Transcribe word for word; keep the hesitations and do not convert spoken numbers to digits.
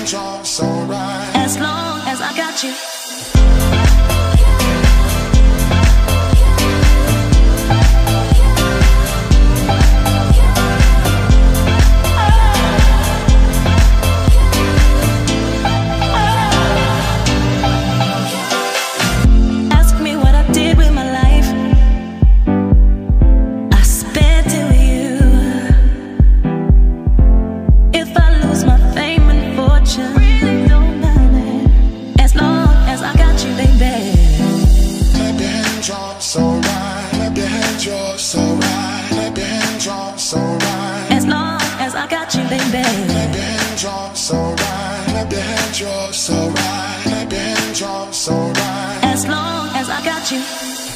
hands on, alright. As long as I got you. As long as I got you, baby. Clap your hands on, so right. Clap your hands, you're so right. Clap your hands on, so right. As long as I got you.